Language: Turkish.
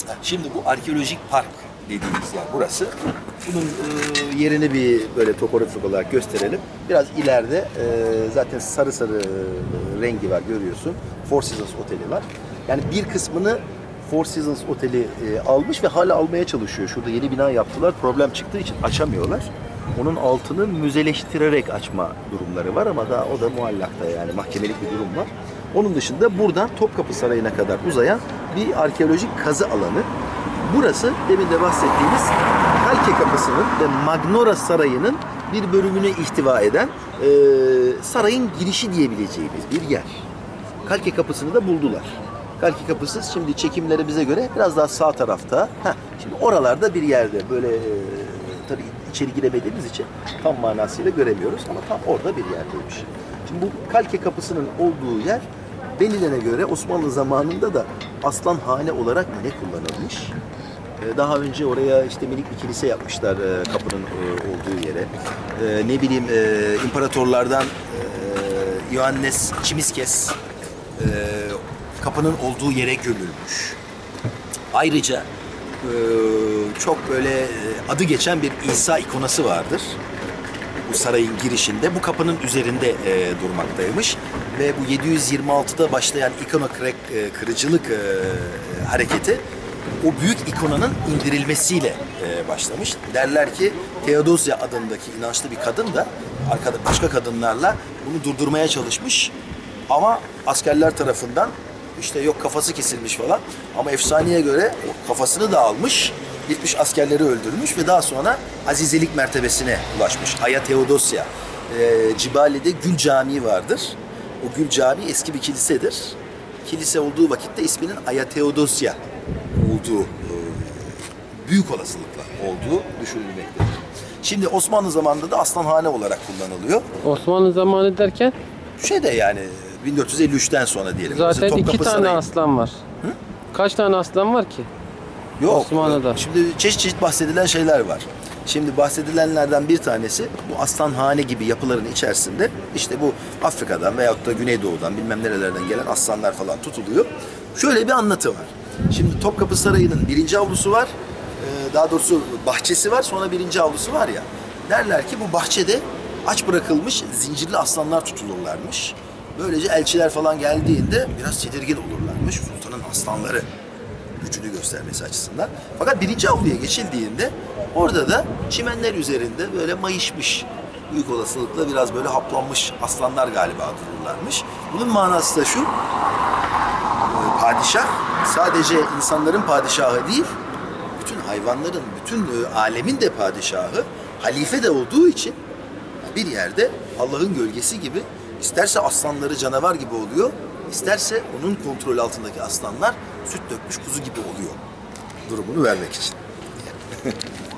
Şimdi bu arkeolojik park dediğimiz yer burası. Bunun yerini bir böyle topografik olarak gösterelim. Biraz ileride zaten sarı sarı rengi var, görüyorsun. Four Seasons Oteli var. Yani bir kısmını Four Seasons Oteli almış ve hala almaya çalışıyor. Şurada yeni bina yaptılar. Problem çıktığı için açamıyorlar. Onun altını müzeleştirerek açma durumları var ama daha o da muallakta, yani mahkemelik bir durum var. Onun dışında buradan Topkapı Sarayı'na kadar uzayan bir arkeolojik kazı alanı. Burası demin de bahsettiğimiz Kalke Kapısı'nın ve Magnora Sarayı'nın bir bölümüne ihtiva eden sarayın girişi diyebileceğimiz bir yer. Kalke Kapısı'nı da buldular. Kalke Kapısı şimdi çekimlerimize göre biraz daha sağ tarafta. Şimdi oralarda bir yerde böyle tabii içeri giremediğimiz için tam manasıyla göremiyoruz ama tam orada bir yerdeymiş. Şimdi bu Kalke Kapısı'nın olduğu yer denilene göre Osmanlı zamanında da Aslanhane olarak ne kullanılmış. Daha önce oraya işte minik bir kilise yapmışlar kapının olduğu yere. Ne bileyim imparatorlardan Ioannes Çimiskes kapının olduğu yere gömülmüş. Ayrıca çok böyle adı geçen bir İsa ikonası vardır. Bu sarayın girişinde, bu kapının üzerinde durmaktaymış. Ve bu 726'da başlayan ikona kırıcılık hareketi o büyük ikonanın indirilmesiyle başlamış. Derler ki Theodosia adındaki inançlı bir kadın da başka kadınlarla bunu durdurmaya çalışmış. Ama askerler tarafından işte yok kafası kesilmiş falan. Ama efsaneye göre kafasını da almış, gitmiş askerleri öldürmüş ve daha sonra azizelik mertebesine ulaşmış. Aya Theodosia. Cibali'de Gül Camii vardır. O Gül Camii eski bir kilisedir. Kilise olduğu vakitte isminin Aya Theodosia olduğu, büyük olasılıkla olduğu düşünülmektedir. Şimdi Osmanlı zamanında da Aslanhane olarak kullanılıyor. Osmanlı zamanı derken? Yani 1453'ten sonra diyelim. Zaten iki tane Sarayı. aslan var. Hı? Kaç tane aslan var ki? Yok. Osmanlı'da. Şimdi çeşit çeşit bahsedilen şeyler var. Şimdi bahsedilenlerden bir tanesi bu aslanhane gibi yapıların içerisinde işte bu Afrika'dan veyahut da Güneydoğu'dan bilmem nerelerden gelen aslanlar falan tutuluyor. Şöyle bir anlatı var. Şimdi Topkapı Sarayı'nın birinci avlusu var. Daha doğrusu bahçesi var, sonra birinci avlusu var ya. Derler ki bu bahçede aç bırakılmış zincirli aslanlar tutulurlarmış. Böylece elçiler falan geldiğinde biraz tedirgin olurlarmış. Sultanın aslanları gücünü göstermesi açısından. Fakat birinci avluya geçildiğinde orada da çimenler üzerinde böyle mayışmış, büyük olasılıkla biraz böyle haplanmış aslanlar galiba dururlarmış. Bunun manası da şu: padişah sadece insanların padişahı değil, bütün hayvanların, bütün alemin de padişahı, halife de olduğu için bir yerde Allah'ın gölgesi gibi, isterse aslanları canavar gibi oluyor, isterse onun kontrol altındaki aslanlar süt dökmüş kuzu gibi oluyor durumunu vermek için.